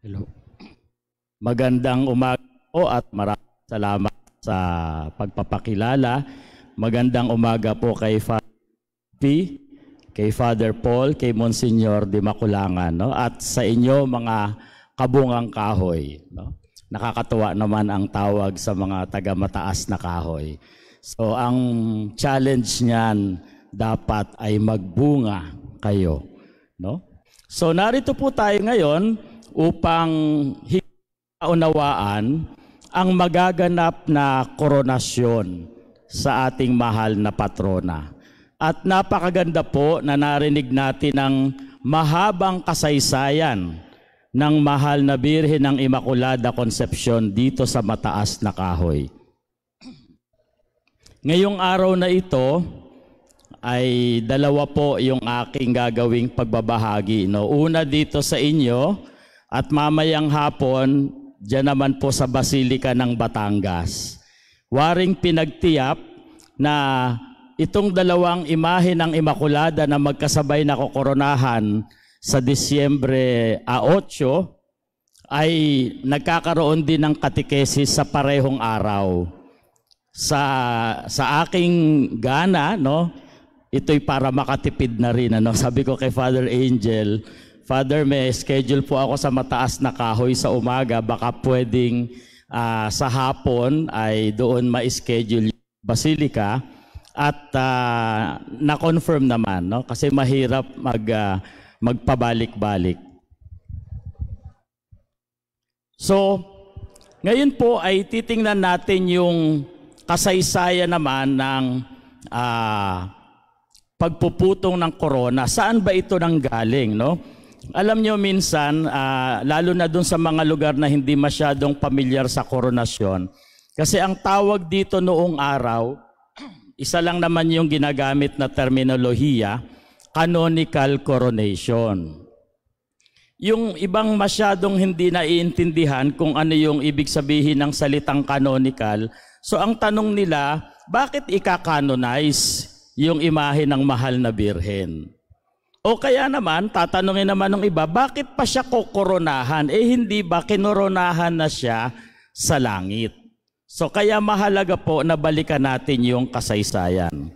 Hello. Magandang umaga po at maraming salamat sa pagpapakilala. Magandang umaga po kay Father P, kay Father Paul, kay Monsignor Di Maculangan, no? At sa inyo mga kabungang kahoy. No? Nakakatuwa naman ang tawag sa mga taga Mataasnakahoy. So ang challenge niyan dapat ay magbunga kayo. No? So narito po tayo ngayon upang unawaan ang magaganap na koronasyon sa ating mahal na patrona. At napakaganda po na narinig natin ang mahabang kasaysayan ng mahal na Birhen ng Immaculada Concepcion dito sa Mataasnakahoy. Ngayong araw na ito ay dalawa po yung aking gagawing pagbabahagi. No? Una dito sa inyo at mamayang hapon, diyan naman po sa Basilika ng Batangas. Waring pinagtiyap na itong dalawang imahe ng Immaculada na magkasabay na kokoronahan sa Disyembre 8 ay nagkakaroon din ng Catechesis sa parehong araw. Sa aking gana, no, ito'y para makatipid na rin. Ano? Sabi ko kay Father Angel, Father, may schedule po ako sa Mataasnakahoy sa umaga. Baka pwedeng sa hapon ay doon ma-schedule yung Basilika. At na-confirm naman, no? Kasi mahirap magpabalik-balik. So, ngayon po ay titingnan natin yung kasaysayan naman ng pagpuputong ng corona. Saan ba ito nanggaling, no? Alam nyo minsan, lalo na dun sa mga lugar na hindi masyadong pamilyar sa koronasyon, kasi ang tawag dito noong araw, isa lang naman yung ginagamit na terminolohiya, canonical coronation. Yung ibang masyadong hindi naiintindihan kung ano yung ibig sabihin ng salitang canonical, so ang tanong nila, bakit ika-canonize yung imahe ng mahal na Birhen? O kaya naman, tatanungin naman ng iba, bakit pa siya kokoronahan? Hindi ba kinoronahan na siya sa langit? So kaya mahalaga po na balikan natin yung kasaysayan.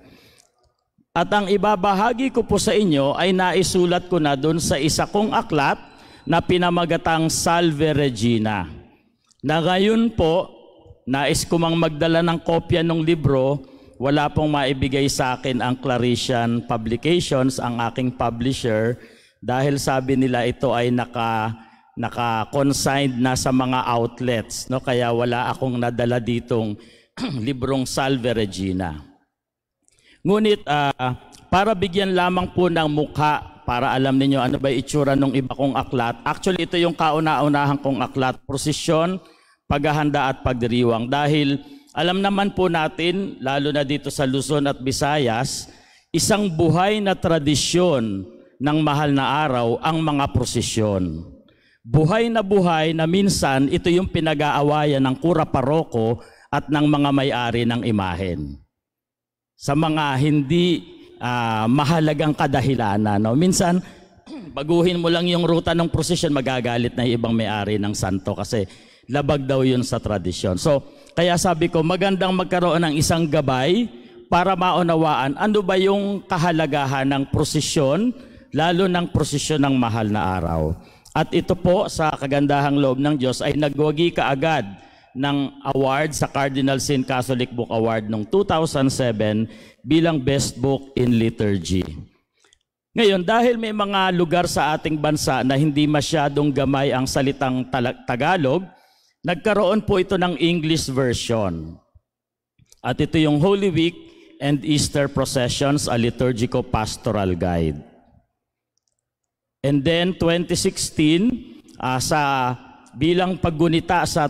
At ang ibabahagi ko po sa inyo ay naisulat ko na doon sa isa kong aklat na pinamagatang Salve, Regina. Na ngayon po, nais ko mang magdala ng kopya ng libro. Wala pong maibigay sa akin ang Claretian Publications, ang aking publisher, dahil sabi nila ito ay naka-consigned na sa mga outlets, no? Kaya wala akong nadala ditong librong Salve, Regina. Ngunit para bigyan lamang po ng mukha, para alam niyo ano ba itsura ng iba kong aklat. Actually, ito yung kauna-unahan kong aklat, prosesyon, paghahanda at pagdiriwang. Dahil alam naman po natin, lalo na dito sa Luzon at Visayas, isang buhay na tradisyon ng mahal na araw ang mga prosesyon. Buhay na minsan ito yung pinag-aawayan ng kura paroko at ng mga may-ari ng imahen. Sa mga hindi mahalagang kadahilanan. No? Minsan, baguhin mo lang yung ruta ng prosesyon, magagalit na yung ibang may-ari ng santo kasi labag daw yun sa tradisyon. So, kaya sabi ko, magandang magkaroon ng isang gabay para maunawaan ano ba yung kahalagahan ng prosesyon, lalo ng prosesyon ng mahal na araw. At ito po, sa kagandahang loob ng Diyos, ay nagwagi kaagad ng award sa Cardinal Sin Catholic Book Award noong 2007 bilang Best Book in Liturgy. Ngayon, dahil may mga lugar sa ating bansa na hindi masyadong gamay ang salitang Tagalog, nagkaroon po ito ng English version. At ito yung Holy Week and Easter Processions, a Liturgico-Pastoral Guide. And then 2016, bilang paggunita sa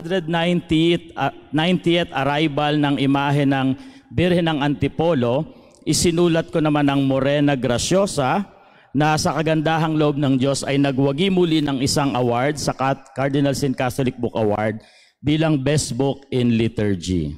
90th arrival ng imahe ng Birhen ng Antipolo, isinulat ko naman ang Morena Graciosa, na sa kagandahang loob ng Diyos ay nagwagi muli ng isang award sa Cardinal Sin Catholic Book Award bilang Best Book in Liturgy.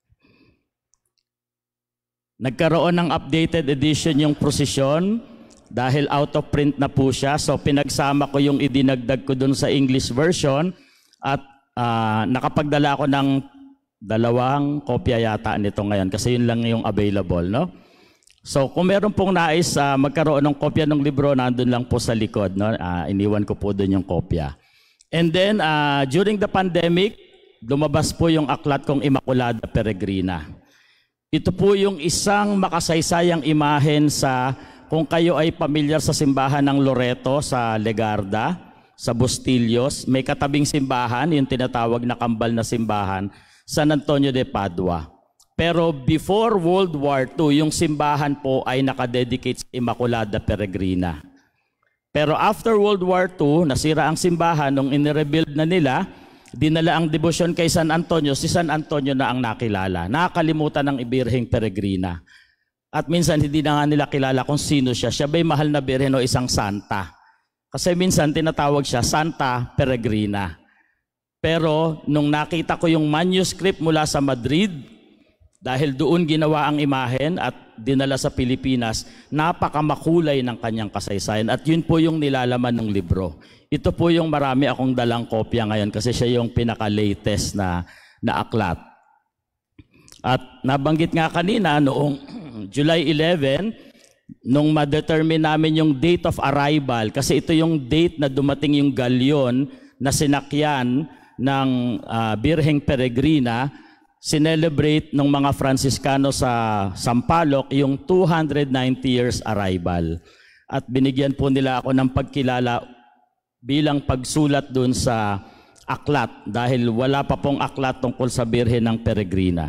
Nagkaroon ng updated edition yung prosesyon dahil out of print na po siya. So pinagsama ko yung idinagdag ko dun sa English version at nakapagdala ako ng 2 kopya yata nito ngayon kasi yun lang yung available, no? So kung meron pong nais magkaroon ng kopya ng libro, nandun lang po sa likod, no? Iniwan ko po dun yung kopya. And then during the pandemic, lumabas po yung aklat kong Immaculate Peregrina. Ito po yung isang makasaysayang imahen sa, kung kayo ay pamilyar sa simbahan ng Loreto sa Legarda, sa Bustillos, may katabing simbahan, yung tinatawag na kambal na simbahan, San Antonio de Padua. Pero before World War II, yung simbahan po ay nakadedicate sa Immaculate Peregrina. Pero after World War II, nasira ang simbahan, nung inirebuild na nila, dinala ang debosyon kay San Antonio, si San Antonio na ang nakilala. Nakakalimutan ng Birheng Peregrina. At minsan hindi na nga nila kilala kung sino siya. Siya ba'y mahal na birhen o isang santa? Kasi minsan tinatawag siya Santa Peregrina. Pero nung nakita ko yung manuscript mula sa Madrid, dahil doon ginawa ang imahen at dinala sa Pilipinas, napakamakulay ng kanyang kasaysayan. At yun po yung nilalaman ng libro. Ito po yung marami akong dalang kopya ngayon kasi siya yung pinaka-latest na aklat. At nabanggit nga kanina noong July 11, nung ma-determine namin yung date of arrival, kasi ito yung date na dumating yung galyon na sinakyan ng Birheng Peregrina, sinelebrate ng mga Franciscano sa Sampaloc yung 290 years arrival. At binigyan po nila ako ng pagkilala bilang pagsulat dun sa aklat dahil wala pa pong aklat tungkol sa Birhen ng Peregrina.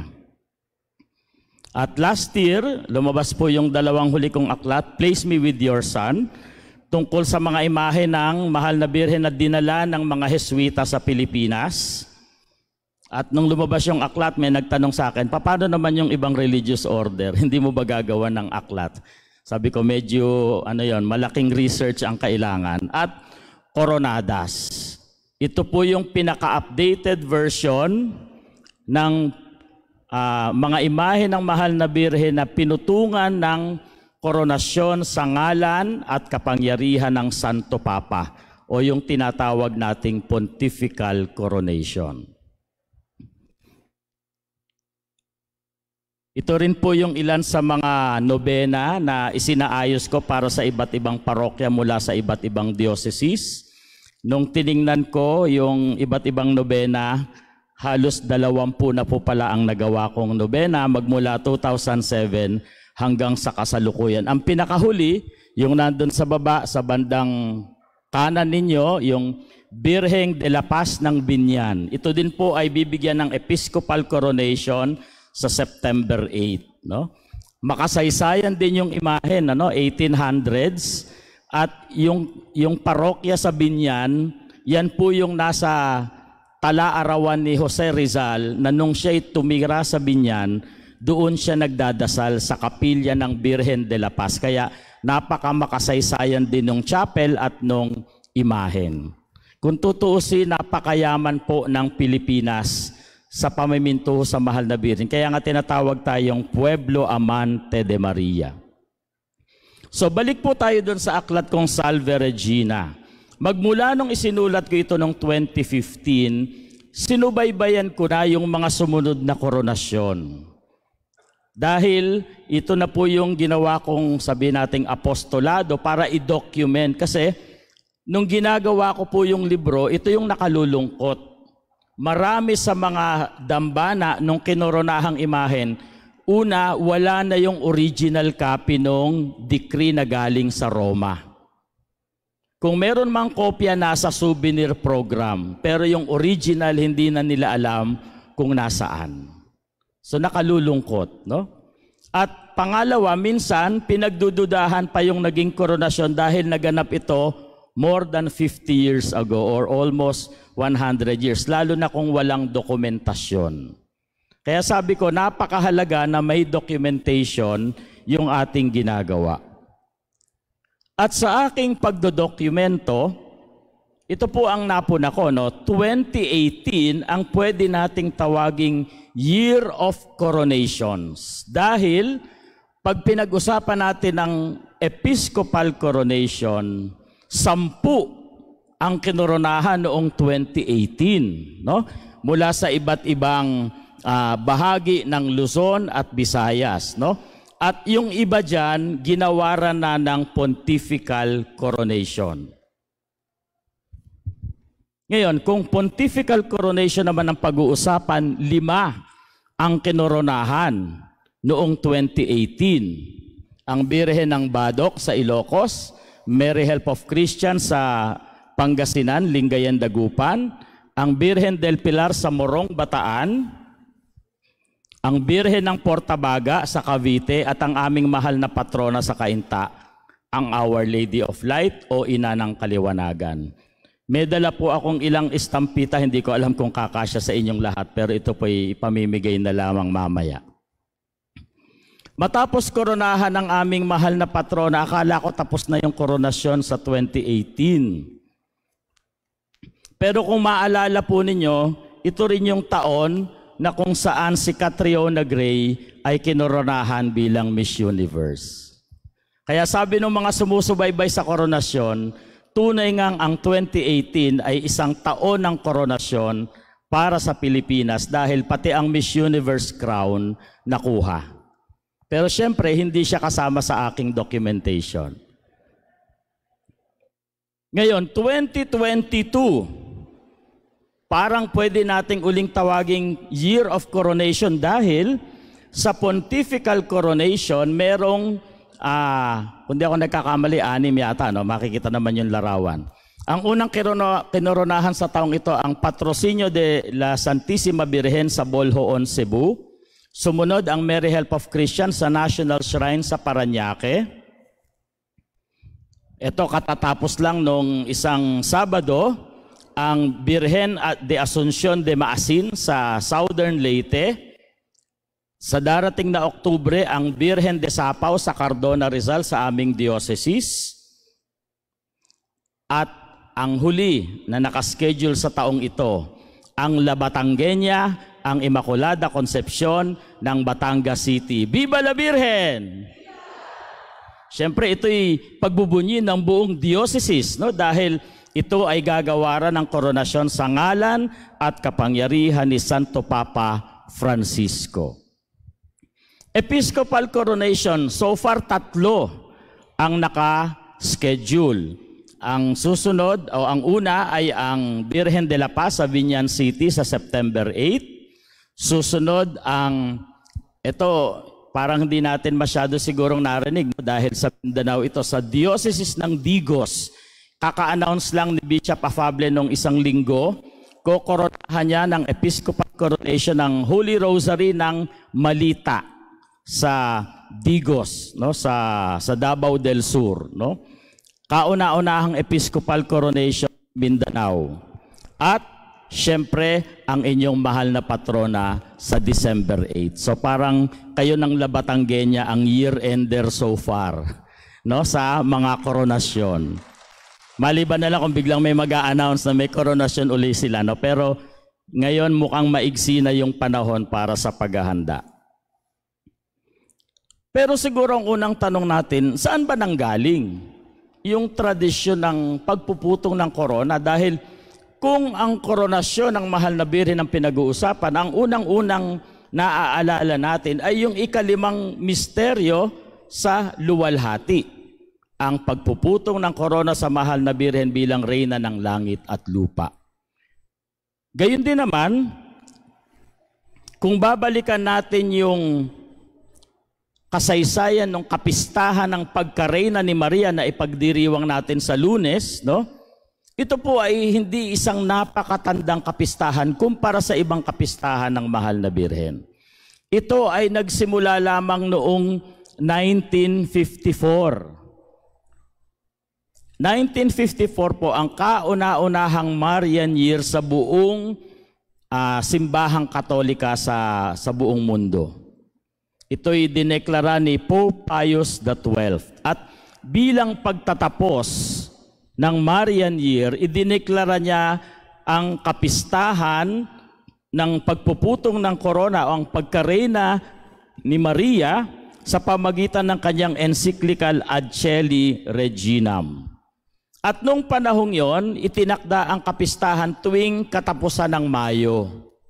At last year, lumabas po yung 2 huli kong aklat, Place Me With Your Son, tungkol sa mga imahe ng mahal na Birhen na dinala ng mga Heswita sa Pilipinas. At nung lumabas yung aklat, may nagtanong sa akin, paano naman yung ibang religious order? Hindi mo ba gagawa ng aklat? Sabi ko, medyo malaking research ang kailangan. At Coronadas. Ito po yung pinaka-updated version ng mga imahe ng mahal na Birhen na pinutungan ng koronasyon sa ngalan at kapangyarihan ng Santo Papa o yung tinatawag nating pontifical coronation. Ito rin po yung ilan sa mga nobena na isinaayos ko para sa iba't ibang parokya mula sa iba't ibang dioceses. Nung tiningnan ko yung iba't ibang nobena, halos 20 na po pala ang nagawa kong nobena magmula 2007 hanggang sa kasalukuyan. Ang pinakahuli, yung nandun sa baba, sa bandang kanan ninyo, yung Birheng de la Paz ng Binyan. Ito din po ay bibigyan ng Episcopal coronation sa September 8, no? Makasaysayan din yung imahen, 1800s, at yung parokya sa Binyan, yan po yung nasa tala-arawan ni Jose Rizal na nung siya'y tumira sa Binyan, doon siya nagdadasal sa kapilya ng Birhen de la Paz. Kaya napakamakasaysayan din ng chapel at nung imahen. Kung tutuusin, napakayaman po ng Pilipinas sa pamiminto sa mahal na Birhen. Kaya nga tinatawag tayong Pueblo Amante de Maria. So balik po tayo dun sa aklat kong Salve, Regina. Magmula nung isinulat ko ito noong 2015, sinubaybayan ko na yung mga sumunod na koronasyon. Dahil ito na po yung ginawa kong sabihin nating apostolado para i-document. Kasi nung ginagawa ko po yung libro, ito yung nakalulungkot. Marami sa mga dambana nung kinoronahang imahen, una, wala na yung original copy nung decree na galing sa Roma. Kung meron mang kopya, nasa souvenir program, pero yung original hindi na nila alam kung nasaan. So nakalulungkot, no? At pangalawa, minsan pinagdududahan pa yung naging koronasyon dahil naganap ito more than 50 years ago or almost 100 years, lalo na kung walang dokumentasyon. Kaya sabi ko, napakahalaga na may documentation yung ating ginagawa. At sa aking pagdodokumento, ito po ang napuna ko, 2018 ang pwede nating tawaging Year of Coronations. Dahil pag pinag-usapan natin ang episcopal coronation, 10 ang kinoronahan noong 2018, no? Mula sa iba't ibang bahagi ng Luzon at Visayas, no? At yung iba dyan, ginawaran na ng pontifical coronation. Ngayon, kung pontifical coronation naman ang pag-uusapan, 5 ang kinoronahan noong 2018. Ang Birhen ng Badok sa Ilocos, Mary Help of Christians sa Pangasinan, Lingayen, Dagupan, ang Birhen del Pilar sa Morong, Bataan, ang Birhen ng Portabaga sa Cavite, at ang aming mahal na patrona sa Cainta, ang Our Lady of Light o Ina ng Kaliwanagan. May dala po akong ilang estampita, hindi ko alam kung kakasya sa inyong lahat, pero ito po ay ipamimigay na lamang mamaya. Matapos koronahan ng aming mahal na patrona, akala ko tapos na yung koronasyon sa 2018. Pero kung maalala po ninyo, ito rin yung taon na kung saan si Catriona Gray ay kinoronahan bilang Miss Universe. Kaya sabi ng mga sumusubaybay sa koronasyon, tunay ngang ang 2018 ay isang taon ng koronasyon para sa Pilipinas dahil pati ang Miss Universe crown nakuha. Pero siyempre, hindi siya kasama sa aking documentation. Ngayon, 2022, parang pwede nating uling tawaging Year of Coronation dahil sa pontifical coronation, merong kung di ako nagkakamali, 6 yata, no? Makikita naman yung larawan. Ang unang kinoronahan sa taong ito, ang Patrocinio de la Santissima Virgen sa Boljoon, Cebu. Sumunod ang Mary Help of Christians sa National Shrine sa Parañaque. Ito katatapos lang nung isang Sabado, ang Virgen de Asuncion de Maasin sa Southern Leyte. Sa darating na Oktubre, ang Birhen de Sapaw sa Cardona, Rizal sa aming diocese. At ang huli na nakaschedule sa taong ito, ang La Batangueña, ang Immaculada Concepcion ng Batangas City. Viva la Virgen! Siyempre, ito'y pagbubunyi ng buong diocese, no? Dahil ito ay gagawaran ng koronasyon sa ngalan at kapangyarihan ni Santo Papa Francisco. Episcopal coronation, so far 3 ang naka-schedule. Ang susunod o ang una ay ang Virgen de la Paz sa Viñan City sa September 8. Susunod ang, ito parang hindi natin masyado sigurong narinig dahil sa Mindanao ito, sa Diocese ng Digos. Kaka-announce lang ni Bishop Afable nung isang linggo, kokoronahan niya ng Episcopal coronation ng Holy Rosary ng Malita sa Digos, no, sa Davao del Sur, no. Kauna-unahang Episcopal coronation Mindanao. At syempre ang inyong mahal na patrona sa December 8. So parang kayo ng La Batangueña ang year-ender so far, no, sa mga koronasyon. Maliban na lang kung biglang may mag-a-announce na may koronasyon uli sila, no, pero ngayon mukhang maigsi na yung panahon para sa paghahanda. Pero siguro ang unang tanong natin, saan ba nanggaling yung tradisyon ng pagpuputong ng korona? Dahil kung ang koronasyon ng mahal na Birhen ang pinag-uusapan, ang unang-unang naaalala natin ay yung ika-5 misteryo sa luwalhati. Ang pagpuputong ng korona sa mahal na Birhen bilang reyna ng langit at lupa. Gayun din naman, kung babalikan natin yung kasaysayan ng kapistahan ng pagkareyna ni Maria na ipagdiriwang natin sa Lunes, no? Ito po ay hindi isang napakatandang kapistahan kumpara sa ibang kapistahan ng mahal na Birhen. Ito ay nagsimula lamang noong 1954. 1954 po ang kauna-unahang Marian year sa buong simbahang Katolika sa buong mundo. Ito'y dineklara ni Pope Pius XII. At bilang pagtatapos ng Marian Year, idineklara niya ang kapistahan ng pagpuputong ng korona o ang pagkareyna ni Maria sa pamagitan ng kanyang encyclical Ad Caeli Reginam. At nung panahong yon, itinakda ang kapistahan tuwing katapusan ng Mayo.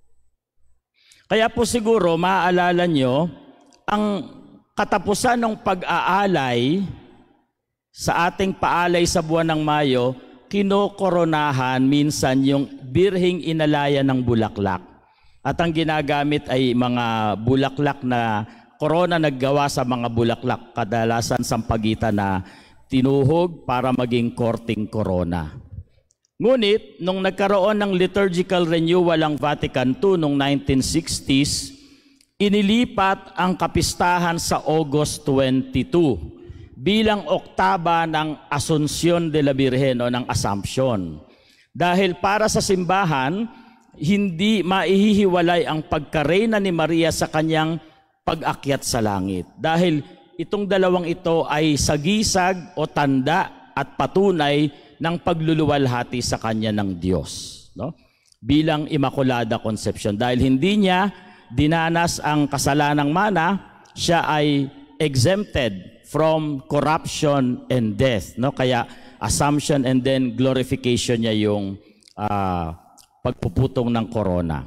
Kaya po siguro maaalala nyo, ang katapusan ng pag-aalay sa ating paalay sa buwan ng Mayo, kinokoronahan minsan yung birhing inalaya ng bulaklak. At ang ginagamit ay mga bulaklak na korona naggawa sa mga bulaklak, kadalasan sampagitan na tinuhog para maging korting korona. Ngunit, nung nagkaroon ng liturgical renewal ang Vatican II noong 1960s, inilipat ang kapistahan sa August 22 bilang oktaba ng Asunsyon de la Virgen o ng Assumption. Dahil para sa simbahan, hindi maihihiwalay ang pagkareyna ni Maria sa kanyang pag-akyat sa langit. Dahil itong dalawang ito ay sagisag o tanda at patunay ng pagluluwalhati sa kanya ng Diyos, no? Bilang Immaculada Conception. Dahil hindi niya dinanas ang kasalanang mana, siya ay exempted from corruption and death, no? Kaya assumption and then glorification niya yung pagpuputong ng korona.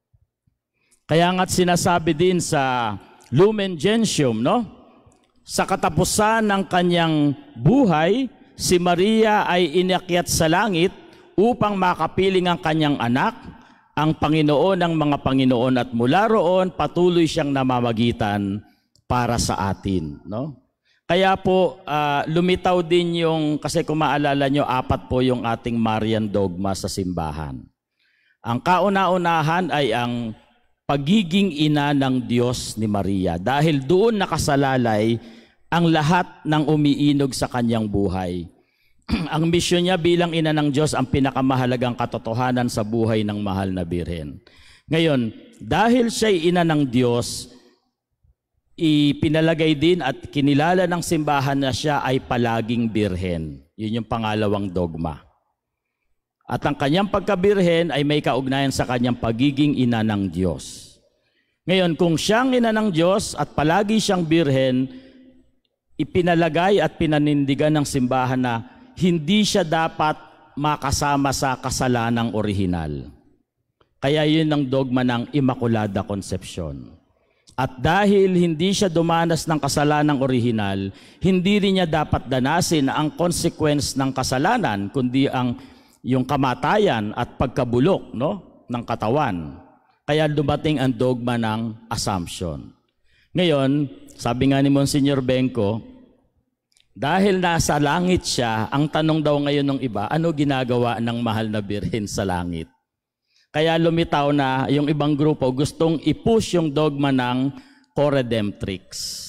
Kaya nga't sinasabi din sa Lumen Gentium, no? Sa katapusan ng kanyang buhay, si Maria ay inakyat sa langit upang makapiling ang kanyang anak, ang Panginoon ng mga Panginoon, at mula roon patuloy siyang namamagitan para sa atin, no? Kaya po lumitaw din yung, kasi kung maalala nyo, 4 po yung ating Marian dogma sa simbahan. Ang kauna-unahan ay ang pagiging ina ng Diyos ni Maria, dahil doon nakasalalay ang lahat ng umiinog sa kanyang buhay. Ang misyon niya bilang ina ng Diyos ang pinakamahalagang katotohanan sa buhay ng mahal na Birhen. Ngayon, dahil siya'y ina ng Diyos, ipinalagay din at kinilala ng simbahan na siya ay palaging Birhen. Yun yung pangalawang dogma. At ang kanyang pagkabirhen ay may kaugnayan sa kanyang pagiging ina ng Diyos. Ngayon, kung siyang ina ng Diyos at palagi siyang birhen, ipinalagay at pinanindigan ng simbahan na hindi siya dapat makasama sa kasalanang orihinal. Kaya yun ang dogma ng Immaculada Conception. At dahil hindi siya dumanas ng kasalanang orihinal, hindi rin niya dapat danasin ang consequence ng kasalanan, kundi yung kamatayan at pagkabulok, no, ng katawan. Kaya dumating ang dogma ng Assumption. Ngayon, sabi nga ni Monsignor Benko, dahil nasa langit siya, ang tanong daw ngayon ng iba, ano ginagawa ng mahal na Birhen sa langit? Kaya lumitaw na yung ibang grupo gustong i-push yung dogma ng co-redemptrix.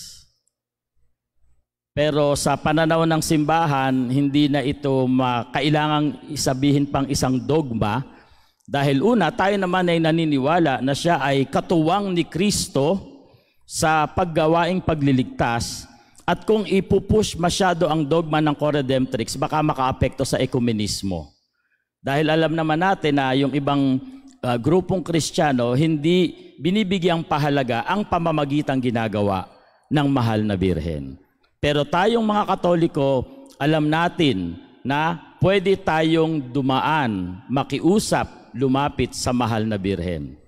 Pero sa pananaw ng simbahan, hindi na ito kailangang isabihin pang isang dogma, dahil una, tayo naman ay naniniwala na siya ay katuwang ni Kristo sa paggawaing pagliligtas, at kung ipupush masyado ang dogma ng co-redemptrix, baka makaapekto sa ekumenismo. Dahil alam naman natin na yung ibang grupong Kristiyano, hindi binibigyang pahalaga ang pamamagitang ginagawa ng mahal na Birhen. Pero tayong mga Katoliko, alam natin na pwede tayong dumaan, makiusap, lumapit sa mahal na Birhen.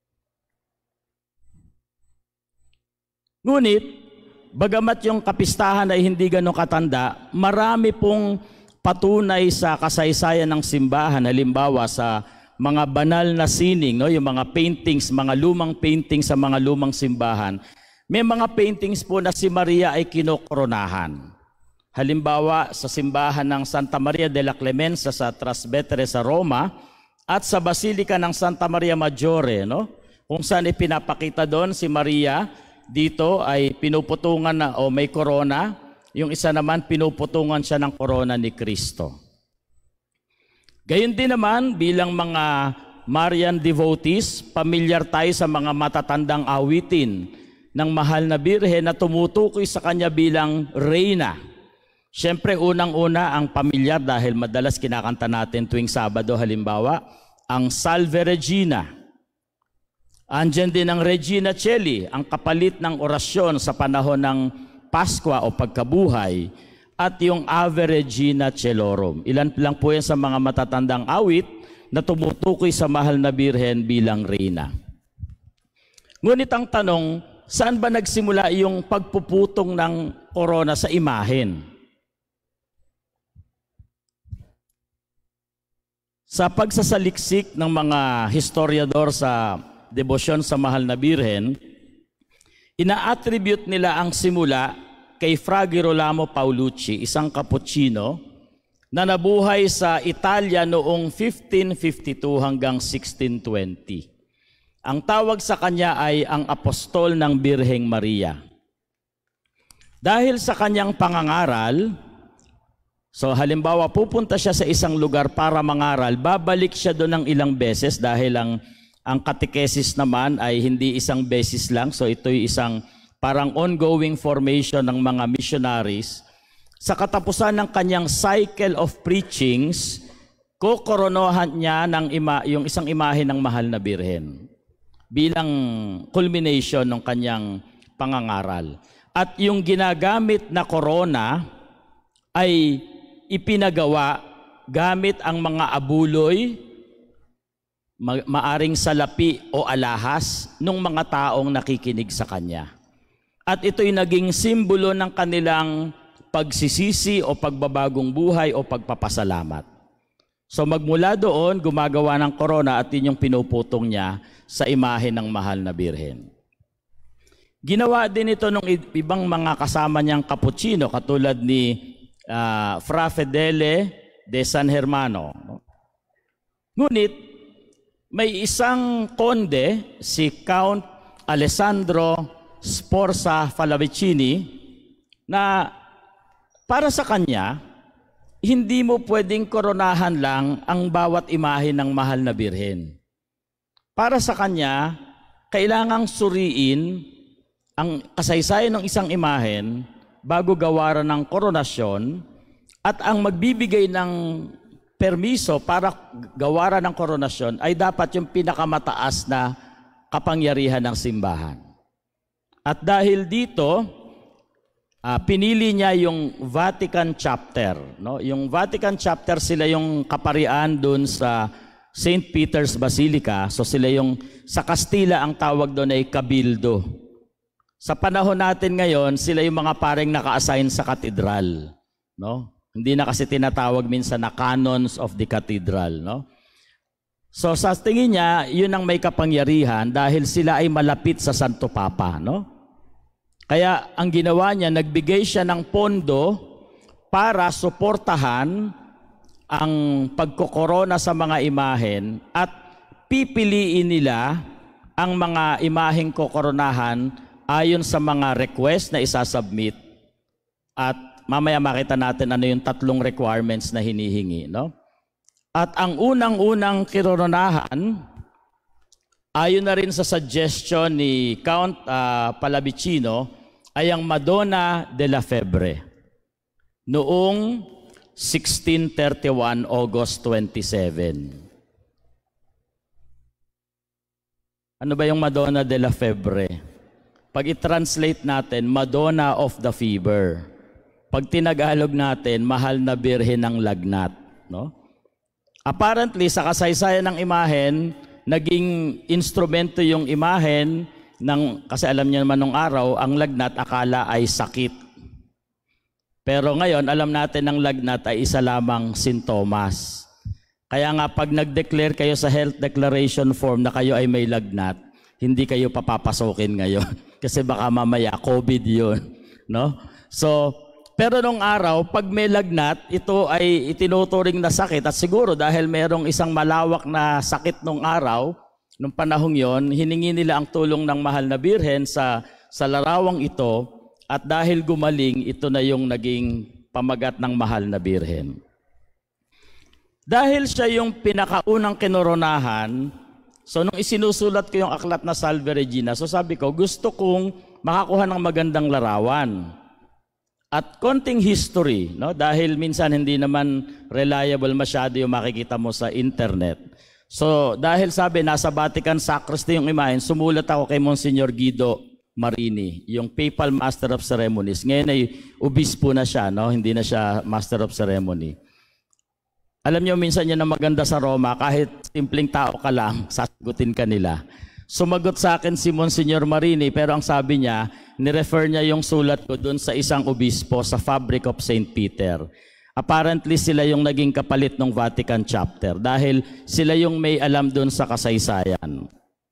Ngunit, bagamat yung kapistahan ay hindi ganun katanda, marami pong patunay sa kasaysayan ng simbahan, halimbawa sa mga banal na sining, no? Yung mga paintings, mga lumang paintings sa mga lumang simbahan. May mga paintings po na si Maria ay kinokoronahan. Halimbawa, sa simbahan ng Santa Maria de la Clemenza sa Trasvetere sa Roma at sa Basilika ng Santa Maria Maggiore, no? Kung saan ipinapakita doon si Maria, dito ay pinuputungan na o may korona, yung isa naman pinuputungan siya ng korona ni Kristo. Gayon din naman bilang mga Marian devotees, pamilyar tayo sa mga matatandang awitin ng mahal na Birhen na tumutukoy sa kanya bilang Reyna. Siyempre, unang-una ang pamilyar dahil madalas kinakanta natin tuwing Sabado, halimbawa, ang Salve Regina. Andyan din ang Regina Coeli, ang kapalit ng orasyon sa panahon ng Pasko o pagkabuhay, at yung Ave Regina Coelorum. Ilan lang po yan sa mga matatandang awit na tumutukoy sa mahal na Birhen bilang reyna. Ngunit ang tanong, saan ba nagsimula yung pagpuputong ng korona sa imahen? Sa pagsasaliksik ng mga historiador sa debosyon sa mahal na Birhen, ina-attribute nila ang simula kay Fra Girolamo Paulucci, isang Cappuccino na nabuhay sa Italia noong 1552 hanggang 1620. Ang tawag sa kanya ay ang Apostol ng Birheng Maria. Dahil sa kanyang pangangaral, so halimbawa pupunta siya sa isang lugar para mangaral, babalik siya doon ng ilang beses dahil ang Catechesis naman ay hindi isang beses lang. So ito'y isang parang ongoing formation ng mga missionaries. Sa katapusan ng kanyang cycle of preachings, kokoronohan niya yung isang imahe ng mahal na Birhen bilang culmination ng kanyang pangangaral. At yung ginagamit na korona ay ipinagawa gamit ang mga abuloy, maaring salapi o alahas ng mga taong nakikinig sa kanya. At ito'y naging simbolo ng kanilang pagsisisi o pagbabagong buhay o pagpapasalamat. So magmula doon, gumagawa ng korona at yun yung pinuputong niya sa imahe ng mahal na Birhen. Ginawa din ito ng ibang mga kasama niyang Cappuccino katulad ni Fra Fedele de San Hermano. Ngunit may isang konde, si Count Alessandro Sforza Fallavicini, na para sa kanya, hindi mo pwedeng koronahan lang ang bawat imahe ng mahal na Birhen. Para sa kanya, kailangang suriin ang kasaysayan ng isang imahen bago gawaran ng koronasyon, at ang magbibigay ng permiso para gawaran ng koronasyon ay dapat yung pinakamataas na kapangyarihan ng simbahan. At dahil dito, pinili niya yung Vatican Chapter. No? Yung Vatican Chapter, sila yung kaparian dun sa St. Peter's Basilica. So sila yung, sa Kastila ang tawag doon ay Cabildo. Sa panahon natin ngayon, sila yung mga paring naka-assign sa katedral. No? Hindi na kasi tinatawag minsan na canons of the cathedral. No? So sa tingin niya, yun ang may kapangyarihan dahil sila ay malapit sa Santo Papa. No? Kaya ang ginawa niya, nagbigay siya ng pondo para suportahan ang pagkokorona sa mga imahen at pipiliin nila ang mga imaheng kokoronahan ayon sa mga request na isasubmit. At mamaya makita natin ano yung 3 requirements na hinihingi. No? At ang unang-unang kiroronahan, ayon na rin sa suggestion ni Count Pallavicino, ay ang Madonna de la Febre noong 1631 August 27. Ano ba yung Madonna de la Febre? Pag i-translate natin, Madonna of the Fever. Pag tinagalog natin, mahal na Birhen ng lagnat. No? Apparently, sa kasaysayan ng imahen, naging instrumento yung imahen kasi alam niyo naman nung araw, ang lagnat akala ay sakit. Pero ngayon, alam natin ang lagnat ay isa lamang sintomas. Kaya nga pag nag-declare kayo sa health declaration form na kayo ay may lagnat, hindi kayo papapasokin ngayon. Kasi baka mamaya COVID yun. No? So, pero nung araw, pag may lagnat, ito ay itinuturing na sakit. At siguro dahil merong isang malawak na sakit nung araw, nung panahong yon, hiningi nila ang tulong ng mahal na Birhen sa larawang ito. At dahil gumaling, ito na yung naging pamagat ng mahal na Birhen. Dahil siya yung pinakaunang kinoronahan, so nung isinusulat ko yung aklat na Salve Regina, so sabi ko, gusto kong makakuha ng magandang larawan. At konting history, no? Dahil minsan hindi naman reliable masyado yung makikita mo sa internet. So dahil sabi nasa Vatican Sacristy yung imahen, sumulat ako kay Monsignor Guido Marini, yung Papal Master of Ceremonies. Ngayon ay obispo na siya, no? Hindi na siya Master of Ceremony. Alam niyo, minsan yan na maganda sa Roma, kahit simpleng tao ka lang, sasagutin ka nila. Sumagot sa akin si Monsignor Marini, pero ang sabi niya, nirefer niya yung sulat ko dun sa isang obispo sa Fabric of St. Peter. Apparently sila yung naging kapalit ng Vatican chapter dahil sila yung may alam dun sa kasaysayan.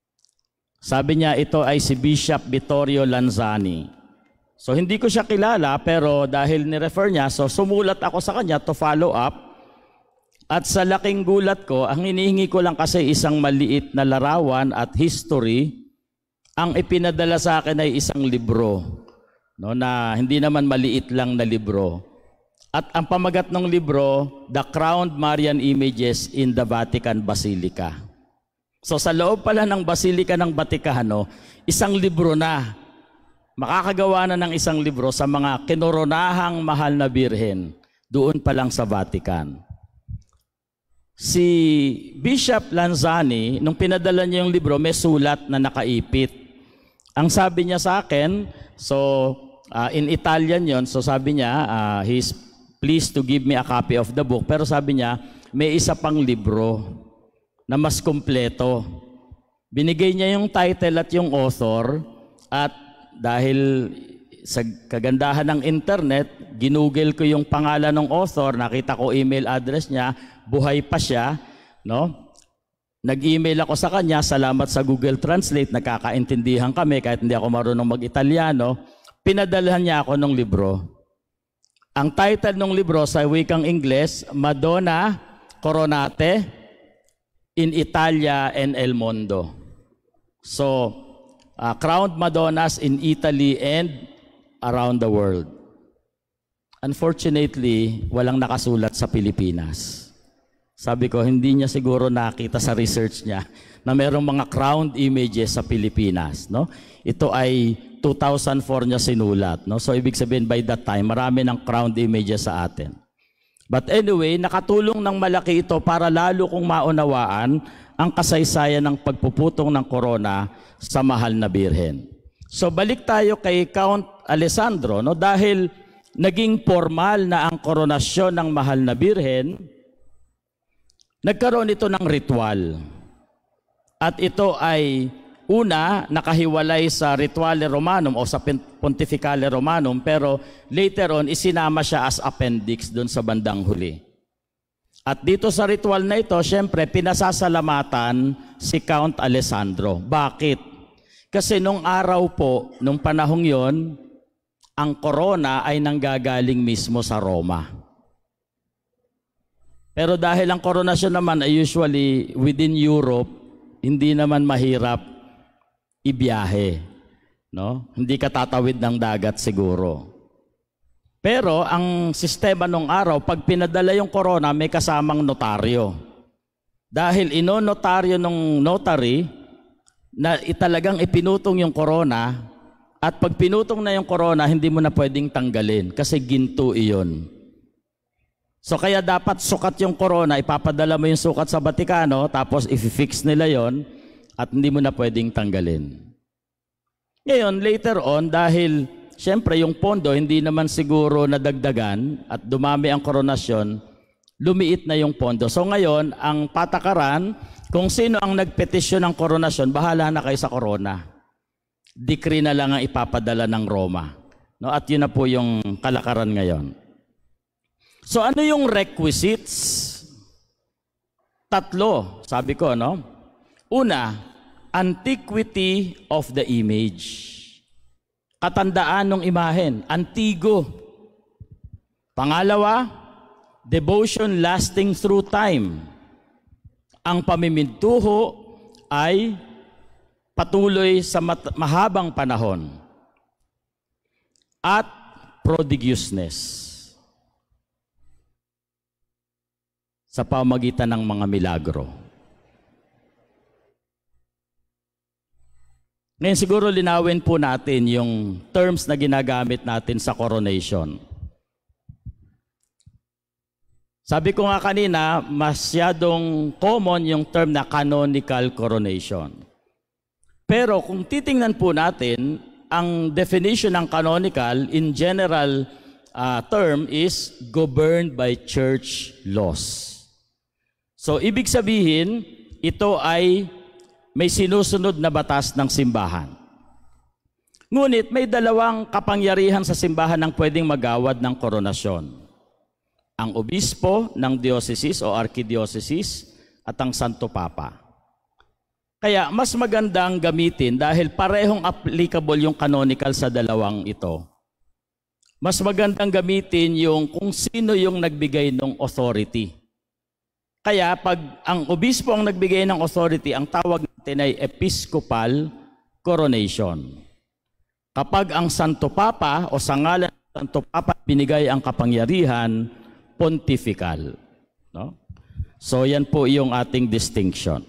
Sabi niya, ito ay si Bishop Vittorio Lanzani. So hindi ko siya kilala, pero dahil nirefer niya, so sumulat ako sa kanya to follow up. At sa laking gulat ko, ang hinihingi ko lang kasi isang maliit na larawan at history. Ang ipinadala sa akin ay isang libro, no, na hindi naman maliit lang na libro. At ang pamagat ng libro, The Crowned Marian Images in the Vatican Basilica. So sa loob pala ng Basilica ng Vaticano, isang libro na. Makakagawa na ng isang libro sa mga kinoronahang mahal na birhen doon pa lang sa Vatican. Si Bishop Lanzani, nung pinadala niya yung libro, may sulat na nakaipit. Ang sabi niya sa akin, so in Italian yon, so sabi niya, he's pleased to give me a copy of the book. Pero sabi niya, may isa pang libro na mas kumpleto. Binigay niya yung title at yung author, at dahil sa kagandahan ng internet, ginugel ko yung pangalan ng author, nakita ko email address niya, buhay pa siya, no? Nag-email ako sa kanya, salamat sa Google Translate, nagkakaintindihan kami kahit hindi ako marunong mag-Italiano. Pinadalhan niya ako ng libro. Ang title ng libro sa wikang Ingles, Madonna Coronate in Italia and El Mondo. So, crowned Madonnas in Italy and around the world. Unfortunately, walang nakasulat sa Pilipinas. Sabi ko, hindi niya siguro nakita sa research niya na mayroong mga crowned images sa Pilipinas, no? Ito ay 2004 niya sinulat, no? So ibig sabihin by that time, marami ng crowned images sa atin. But anyway, nakatulong ng malaki ito para lalo kong maunawaan ang kasaysayan ng pagpuputong ng korona sa mahal na birhen. So balik tayo kay Count Alessandro, no? Dahil naging formal na ang koronasyon ng mahal na birhen, nagkaroon ito ng ritual. At ito ay una nakahiwalay sa Rituale Romanum o sa Pontificale Romanum, pero later on isinama siya as appendix doon sa bandang huli. At dito sa ritual na ito, syempre pinasasalamatan si Count Alessandro. Bakit? Kasi nung araw po, nung panahong yon, ang corona ay nanggagaling mismo sa Roma. Pero dahil ang koronasyon naman ay usually within Europe, hindi naman mahirap ibiyahe, no? Hindi ka tatawid ng dagat siguro. Pero ang sistema nung araw, pag pinadala yung corona, may kasamang notaryo. Dahil inonotaryo ng notary na talagang ipinutong yung corona, at pag pinutong na yung corona, hindi mo na pwedeng tanggalin kasi ginto iyon. So kaya dapat sukat yung corona, ipapadala mo yung sukat sa Vaticano, tapos i-fix nila yon at hindi mo na pwedeng tanggalin. Ngayon, later on, dahil siyempre yung pondo hindi naman siguro nadagdagan at dumami ang koronasyon, lumiit na yung pondo. So ngayon, ang patakaran, kung sino ang nagpetisyon ng koronasyon, bahala na kayo sa corona. Decree na lang ang ipapadala ng Roma. No? At yun na po yung kalakaran ngayon. So ano yung requisites? Tatlo, sabi ko, no? Una, antiquity of the image. Katandaan ng imahen, antigo. Pangalawa, devotion lasting through time. Ang pamimintuho ay patuloy sa mahabang panahon. At prodigiousness. Sa pamagitan ng mga milagro. Ngayon siguro linawin po natin yung terms na ginagamit natin sa coronation. Sabi ko nga kanina, masyadong common yung term na canonical coronation. Pero kung titingnan po natin, ang definition ng canonical in general term is governed by church laws. So ibig sabihin, ito ay may sinusunod na batas ng simbahan. Ngunit may dalawang kapangyarihan sa simbahan ang pwedeng magawad ng koronasyon. Ang obispo ng diocese o archdiocese at ang Santo Papa. Kaya mas magandang gamitin dahil parehong applicable yung canonical sa dalawang ito. Mas magandang gamitin yung kung sino yung nagbigay ng authority. Kaya pag ang obispo ang nagbigay ng authority, ang tawag natin ay episcopal coronation. Kapag ang Santo Papa o sa ngalan ng Santo Papa binigay ang kapangyarihan, pontifical. No? So yan po yung ating distinction.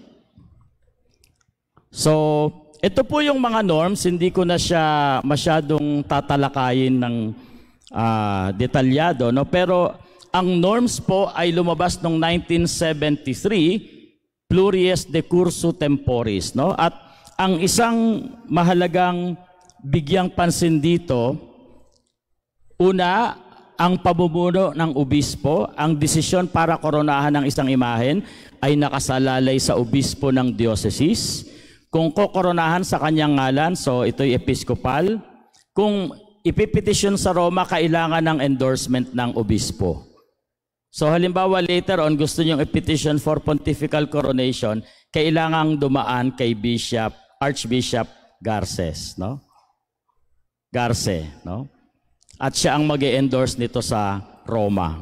So ito po yung mga norms, hindi ko na siya masyadong tatalakayin ng detalyado, no? Pero ang norms po ay lumabas noong 1973, Plurius Decursu Temporis, no? At ang isang mahalagang bigyang pansin dito, una, ang pamumuno ng obispo, ang desisyon para koronahan ng isang imahen ay nakasalalay sa obispo ng diocese. Kung kokoronahan sa kanyang ngalan, so ito'y episkopal. Kung ipipetisyon sa Roma, kailangan ng endorsement ng obispo. So halimbawa later on, gusto niyong i-petition for pontifical coronation, kailangang dumaan kay Bishop, Archbishop Garces, no? Garce, no? At siya ang mag-endorse nito sa Roma.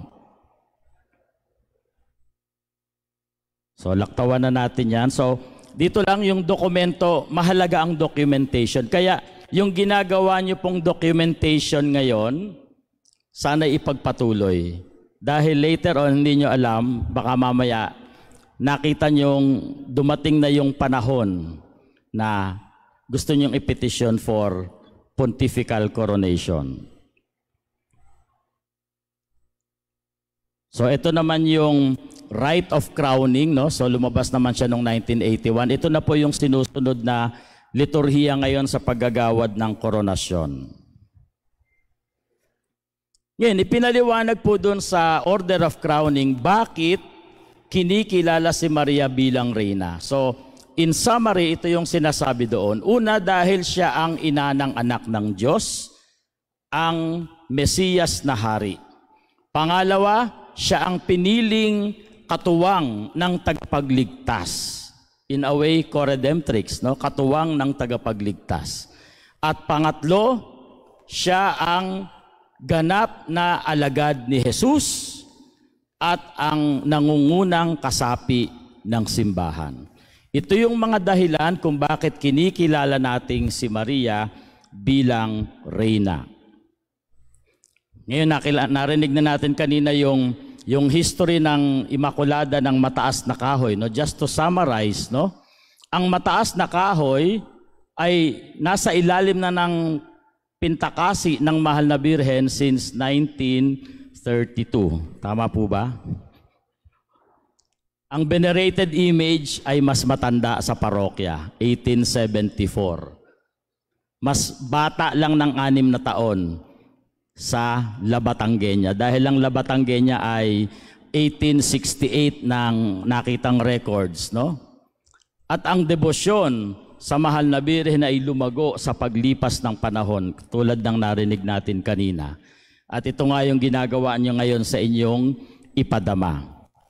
So laktawan na natin yan. So dito lang yung dokumento, mahalaga ang documentation. Kaya yung ginagawa niyo pong documentation ngayon, sana ipagpatuloy. Dahil later on, hindi nyo alam, baka mamaya nakita nyong dumating na yung panahon na gusto nyong i-petition for pontifical coronation. So ito naman yung right of crowning, no? So lumabas naman siya noong 1981. Ito na po yung sinusunod na liturhiya ngayon sa paggagawad ng koronasyon. Ngayon, ipinaliwanag po doon sa order of crowning bakit kinikilala si Maria bilang reyna. So in summary, ito yung sinasabi doon. Una, dahil siya ang ina ng anak ng Diyos, ang Mesiyas na hari. Pangalawa, siya ang piniling katuwang ng tagapagligtas. In a way, co-redemptrix, no? Katuwang ng tagapagligtas. At pangatlo, siya ang ganap na alagad ni Jesus at ang nangungunang kasapi ng simbahan. Ito yung mga dahilan kung bakit kinikilala nating si Maria bilang reyna. Ngayon, narinig na natin kanina yung history ng Immaculada ng Mataasnakahoy, no? Just to summarize, no? Ang Mataasnakahoy ay nasa ilalim na ng pintakasi ng Mahal na Birhen since 1932. Tama po ba? Ang venerated image ay mas matanda sa parokya, 1874. Mas bata lang ng 6 na taon sa Labatangueña. Dahil ang Labatangueña ay 1868 ng nakitang records, no? At ang debosyon sa Mahal na Birhen ay lumago sa paglipas ng panahon, tulad ng narinig natin kanina. At ito nga yung ginagawa nyo ngayon sa inyong ipadama.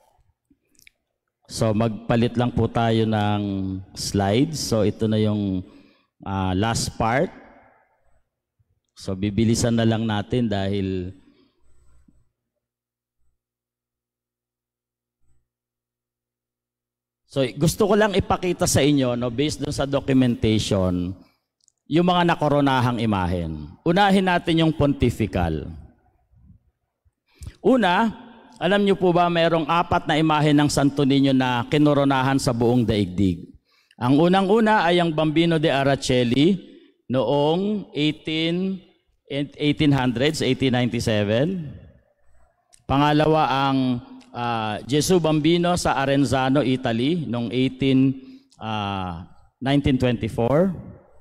So magpalit lang po tayo ng slides. So ito na yung last part. So bibilisan na lang natin dahil so gusto ko lang ipakita sa inyo, no, based dun sa documentation, yung mga nakoronahang imahen. Unahin natin yung pontifical. Una, alam niyo po ba mayroong 4 na imahen ng Santo Niño na kinoronahan sa buong daigdig. Ang unang-una ay ang Bambino de Araceli noong 1800s, 1897. Pangalawa ang Gesù Bambino sa Arenzano, Italy, noong 1924.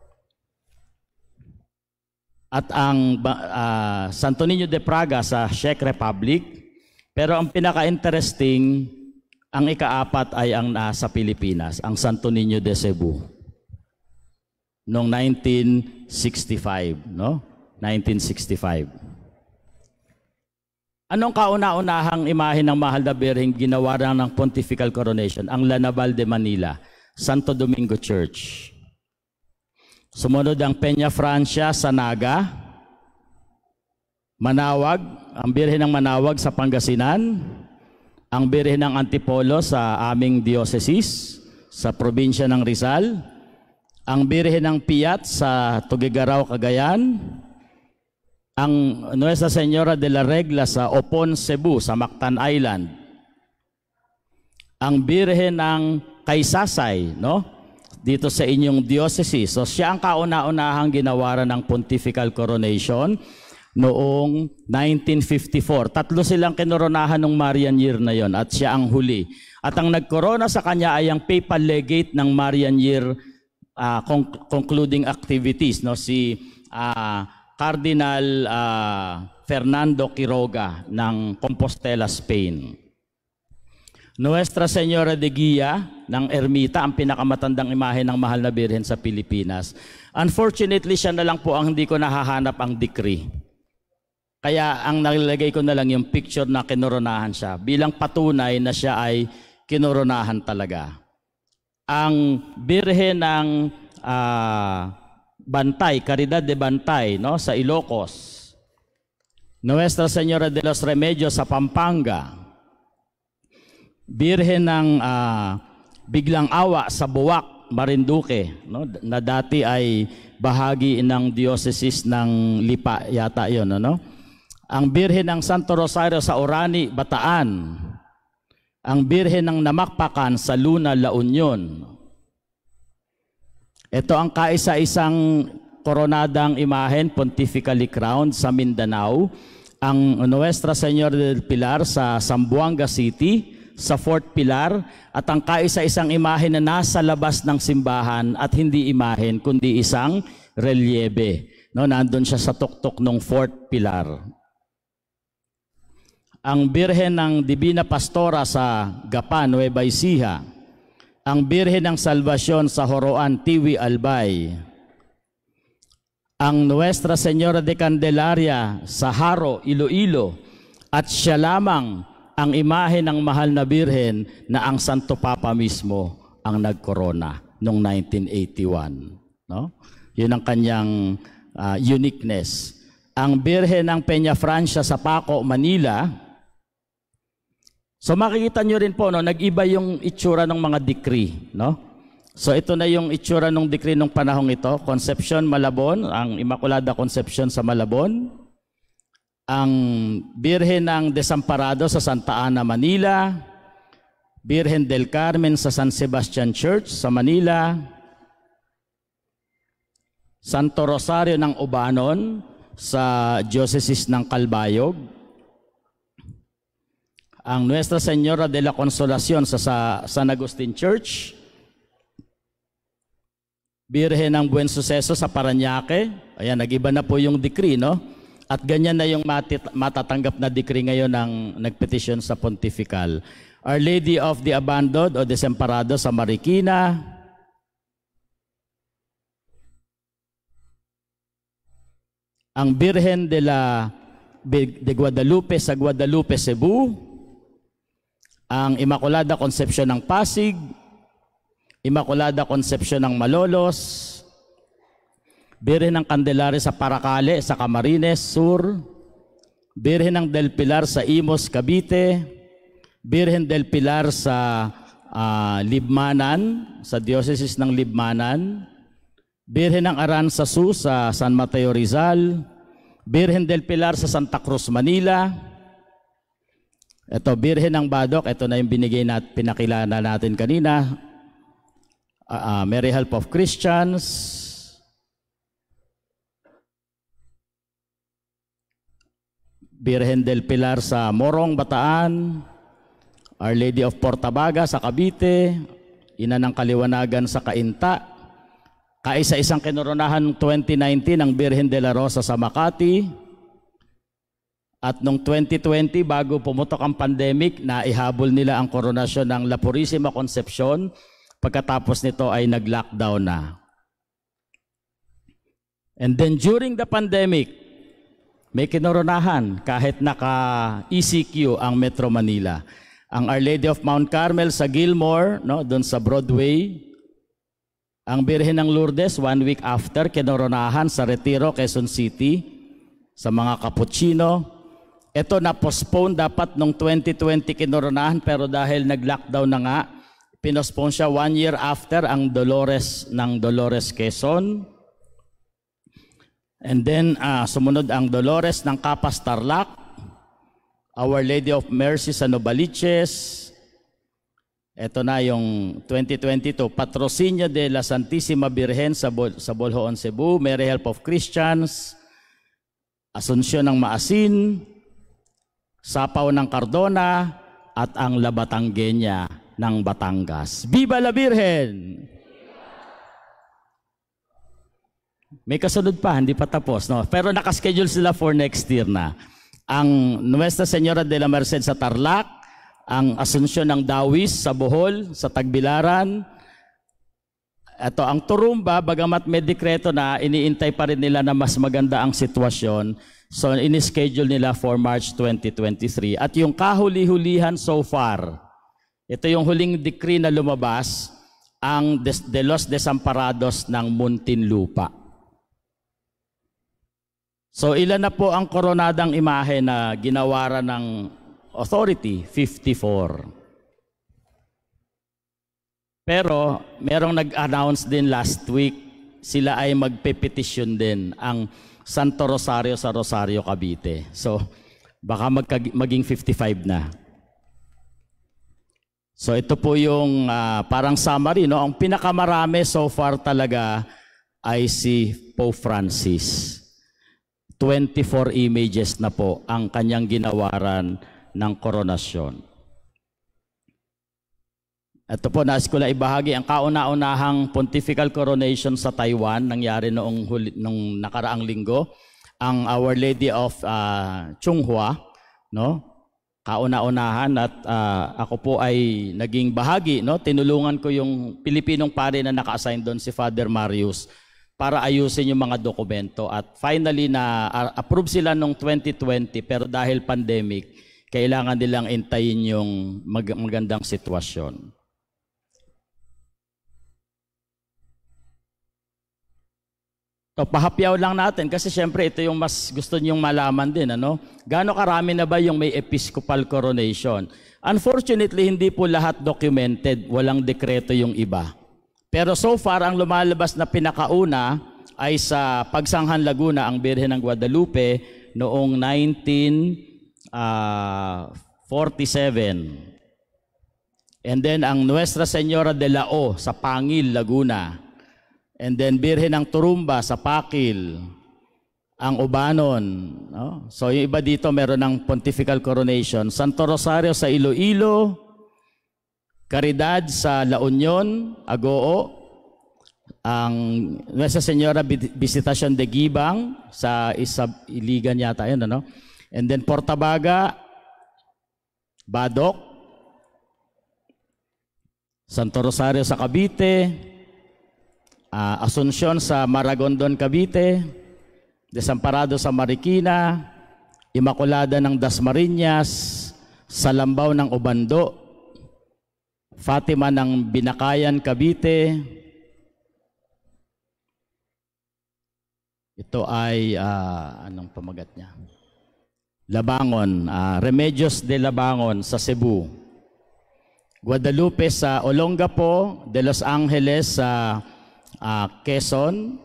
At ang Santo Niño de Praga sa Czech Republic. Pero ang pinaka-interesting, ang ika-4 ay ang nasa Pilipinas, ang Santo Niño de Cebu. Noong 1965, no? 1965. Anong kauna-unahang imahe ng Mahal na Birheng ginawa ng Pontifical Coronation? Ang Lanabal de Manila, Santo Domingo Church. Sumunod ang Peña Francia sa Naga, Manawag, ang Birhen ng Manawag sa Pangasinan, ang Birhen ng Antipolo sa aming diocese, sa probinsya ng Rizal, ang Birhen ng Piat sa Tugigaraw, Cagayan, ang Nuestra Señora de la Regla sa Opon, Cebu, sa Mactan Island, ang Birhen ng Kaysasay, no? Dito sa inyong diocese. So siya ang kauna-unahang ginawaran ng Pontifical Coronation noong 1954. 3 silang kinoronahan ng Marian Year na yon at siya ang huli. At ang nagkorona sa kanya ay ang papal legate ng Marian Year concluding activities, no? Si Cardinal Fernando Quiroga ng Compostela, Spain. Nuestra Señora de Guia ng Ermita, ang pinakamatandang imahe ng Mahal na Birhen sa Pilipinas. Unfortunately, siya na lang po ang hindi ko nahahanap ang decree. Kaya ang nilagay ko na lang yung picture na kinoronahan siya bilang patunay na siya ay kinoronahan talaga. Ang Birhen ng Bantay, Caridad de Bantay, no, sa Ilocos. Nuestra Señora de los Remedios sa Pampanga. Birhen ng Biglang Awa sa Buwak, Marinduque, no, na dati ay bahagi ng diocese ng Lipa yata yon, ano? Ang Birhen ng Santo Rosario sa Orani, Bataan. Ang Birhen ng Namakpakan sa Luna, La Union. Ito ang kaisa-isang koronadang imahen, pontifically crowned sa Mindanao. Ang Nuestra Señora del Pilar sa Zamboanga City, sa Fort Pilar, at ang kaisa-isang imahen na nasa labas ng simbahan at hindi imahen kundi isang reliebe. No, nandun siya sa tuktok ng Fort Pilar. Ang Birhen ng Divina Pastora sa Gapan, Nueva Ecija. Ang Birhen ng Salvasyon sa Horoan, Tiwi, Albay. Ang Nuestra Señora de Candelaria sa Haro, Iloilo. At siya lamang ang imahe ng Mahal na Birhen na ang Santo Papa mismo ang nagkorona noong 1981. No? Yun ang kanyang uniqueness. Ang Birhen ng Peña Francia sa Paco, Manila. So makikita nyo rin po, no, nag-iba yung itsura ng mga decree. No? So ito na yung itsura ng decree ng panahong ito. Concepcion, Malabon, ang Immaculada Concepcion sa Malabon. Ang Birhen ng Desamparado sa Santa Ana, Manila. Birhen del Carmen sa San Sebastian Church sa Manila. Santo Rosario ng Ubanon sa Diocese ng Calbayog. Ang Nuestra Señora de la Consolación sa San Agustin Church. Birhen ng Buen Suceso sa Parañaque. Ayan, nag-iba na po yung decree, no? At ganyan na yung matatanggap na decree ngayon ng nagpetisyon sa Pontifical. Our Lady of the Abandoned o Desamparado sa Marikina. Ang Birhen de Guadalupe sa Guadalupe, Cebu. Ang Immaculada Concepcion ng Pasig, Immaculada Concepcion ng Malolos, Birhen ng Candelaria sa Paracale, sa Camarines Sur, Birhen ng Del Pilar sa Imos, Cavite, Birhen del Pilar sa Libmanan, sa Diocese ng Libmanan, Birhen ng Aranzazu sa San Mateo, Rizal, Birhen del Pilar sa Santa Cruz, Manila. Ito, Birhen ng Badok, ito na yung binigay na pinakilala natin kanina. Mary Help of Christians. Birhen del Pilar sa Morong, Bataan. Our Lady of Portabaga sa Cavite, Ina ng Kaliwanagan sa Cainta, kaisa-isang kinoronahan 2019 ang Birhen de la Rosa sa Makati, at noong 2020 bago pumutok ang pandemic, naihabol nila ang koronasyon ng La Purísima Concepcion, pagkatapos nito ay nag-lockdown na. And then during the pandemic, may kinoronahan kahit naka-ECQ ang Metro Manila. Ang Our Lady of Mount Carmel sa Gilmore, no, doon sa Broadway. Ang Birhen ng Lourdes, 1 week after, kinoronahan sa Retiro, Quezon City, sa mga Capuchino. Ito na-postpone dapat noong 2020 kinoronahan, pero dahil nag-lockdown na nga, pinospone siya 1 year after ang Dolores ng Dolores Quezon. And then sumunod ang Dolores ng Capas Tarlac, Our Lady of Mercy sa Novaliches. Ito na yung 2022, Patrocinio de la Santissima Virgen sa Bolhoon, Cebu, Mary Help of Christians, Asunsyon ng Maasin, Sapaw ng Cardona, at ang La Batangueña ng Batangas. Viva la Virgen! May kasunod pa, hindi pa tapos, no? Pero nakaschedule sila for next year na. Ang Nuestra Señora de la Merced sa Tarlac, ang Asunsyon ng Dawis sa Bohol, sa Tagbilaran. Ito, ang Turumba, bagamat may dekreto na, iniintay pa rin nila na mas maganda ang sitwasyon. So, ini-schedule nila for March 2023. At yung kahuli-hulihan so far, ito yung huling decree na lumabas, ang De Los Desamparados ng Muntinlupa. So ilan na po ang koronadang imahe na ginawaran ng authority? 54. Pero merong nag-announce din last week, sila ay magpe-petition din ang Santo Rosario sa Rosario, Cavite. So baka maging 55 na. So ito po yung parang summary, no? Ang pinakamarami so far talaga ay si Pope Francis. 24 images na po ang kanyang ginawaran ng koronasyon. Ito po, nais ko lang ibahagi ang kauna-unahang pontifical coronation sa Taiwan, nangyari nung nakaraang linggo, ang Our Lady of Chunghua, no? Kauna-unahan, at ako po ay naging bahagi, no? Tinulungan ko yung Pilipinong pare na naka-assign doon, si Father Marius, para ayusin yung mga dokumento. At finally na approve sila noong 2020, pero dahil pandemic, kailangan nilang intayin yung magandang sitwasyon. So, pahapyaw lang natin kasi syempre ito yung mas gusto niyong malaman din, ano? Gaano karami na ba yung may episcopal coronation? Unfortunately, hindi po lahat documented, walang dekreto yung iba. Pero so far, ang lumalabas na pinakauna ay sa Pagsanghan, Laguna, ang Birhen ng Guadalupe noong 1947. And then ang Nuestra Señora de la O sa Pangil, Laguna. And then Birhen ng Turumba sa Pakil, ang Ubanon. No? So yung iba dito meron ng pontifical coronation. Santo Rosario sa Iloilo, Caridad sa La Union, Agoo, ang Nuestra Señora Visitación de Gibang sa Iligan yata yun, ano? And then Portabaga, Badok, Santo Rosario sa Cavite, Asunsyon sa Maragondon, Cavite, Desamparado sa Marikina, Immaculada ng Dasmariñas, Salambao ng Obando, Fatima ng Binakayan, Cavite. Ito ay, anong pamagat niya? Labangon, Remedios de Labangon sa Cebu. Guadalupe sa Olongapo, de Los Angeles sa Quezon.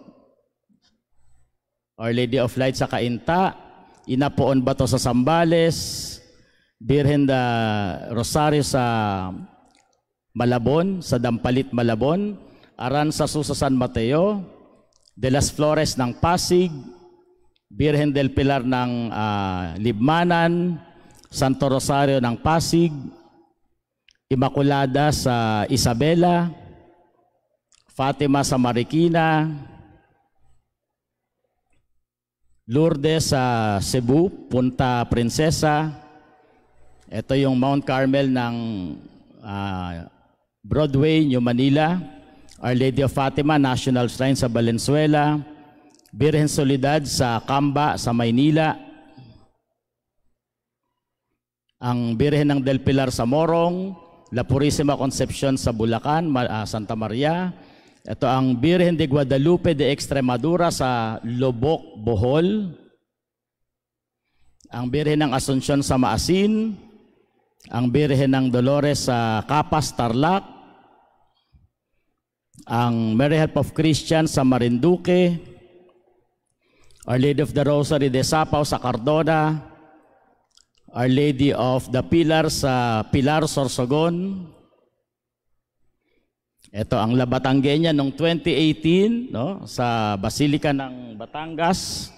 Our Lady of Light sa Cainta. Inapoon Bato sa Zambales. Birhen de Rosario sa Malabon, sa Dampalit, Malabon, Aran sa Susa, San Mateo, De las Flores ng Pasig, Birhen del Pilar ng Libmanan, Santo Rosario ng Pasig, Immaculada sa Isabela, Fatima sa Marikina, Lourdes sa Cebu, Punta Princesa. Ito yung Mount Carmel ng Broadway, New Manila. Our Lady of Fatima, National Shrine sa Valenzuela. Birhen Soledad sa Camba, sa Maynila. Ang Birhen ng Del Pilar sa Morong. La Purísima Concepcion sa Bulacan, Santa Maria. Ito ang Birhen de Guadalupe de Extremadura sa Lobok, Bohol. Ang Birhen ng Asuncion sa Maasin. Ang Birhen ng Dolores sa Capas, Tarlac. Ang Mary Help of Christians sa Marinduque. Our Lady of the Rosary de Sapao sa Cardona. Our Lady of the Pilar sa Pilar, Sorsogon. Ito ang La Batangueña noong 2018, no, sa Basilica ng Batangas.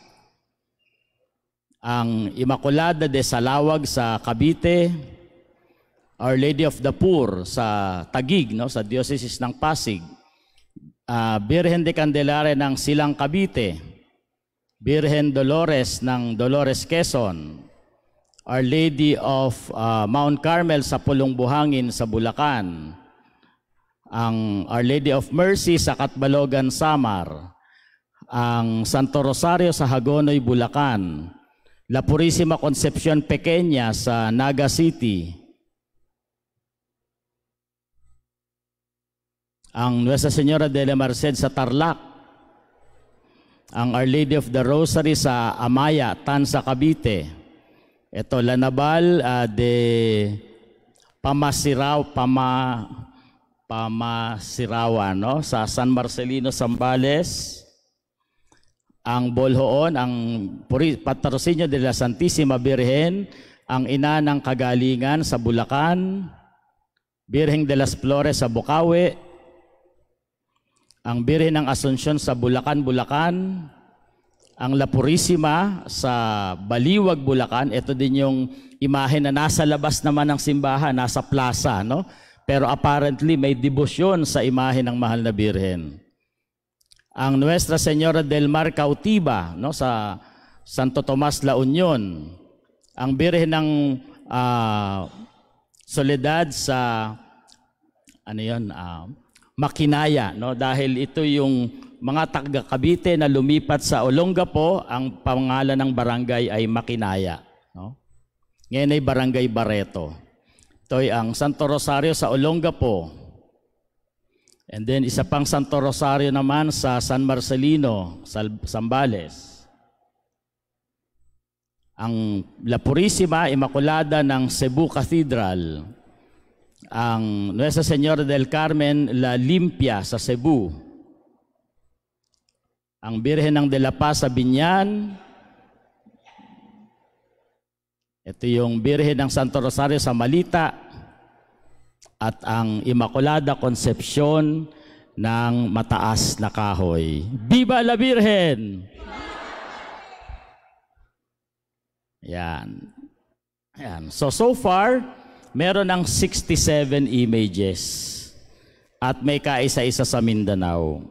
Ang Immaculada de Salawag sa Cavite. Our Lady of the Poor sa Taguig, no, sa Diocese ng Pasig. Birhen de Candelaria ng Silang, Cavite. Birhen Dolores ng Dolores, Quezon. Our Lady of Mount Carmel sa Pulong Buhangin sa Bulacan. Ang Our Lady of Mercy sa Catbalogan, Samar. Ang Santo Rosario sa Hagonoy, Bulacan. La Purísima Concepcion Pequeña sa Naga City. Ang Nuestra Señora de la Merced sa Tarlac. Ang Our Lady of the Rosary sa Amaya, Tansa, Cavite. Ito, Lanabal de Pamasirawan, no? Sa San Marcelino, Zambales. Ang Bolhoon, ang Patrocinio de la Santísima Virgen, ang Ina ng Kagalingan sa Bulacan. Birhen de las Flores sa Bukawi. Ang Birhen ng Asuncion sa Bulacan, Bulacan. Ang La Purísima sa Baliwag, Bulacan. Ito din yung imahe na nasa labas naman ng simbahan, nasa plaza, no? Pero apparently may debosyon sa imahe ng Mahal na Birhen. Ang Nuestra Señora del Mar Cautiba, no, sa Santo Tomas, La Union. Ang Birhen ng Soledad sa Makinaya, no? Dahil ito yung mga taga Cavite na lumipat sa Olongapo, ang pangalan ng barangay ay Makinaya, no? Ngayon ay Barangay Barreto. Ito ay ang Santo Rosario sa Olongapo. And then isa pang Santo Rosario naman sa San Marcelino, sa Zambales. Ang La Purísima Immaculada ng Cebu Cathedral. Ang Nuestra Señora del Carmen La Limpia sa Cebu. Ang Birhen ng De La Paz sa Binyan. Ito yung Birhen ng Santo Rosario sa Malita. At ang Immaculada Concepcion ng Mataasnakahoy. Viva la Virgen! Yan. Yan. So far, meron ng 67 images. At may kaisa-isa sa Mindanao.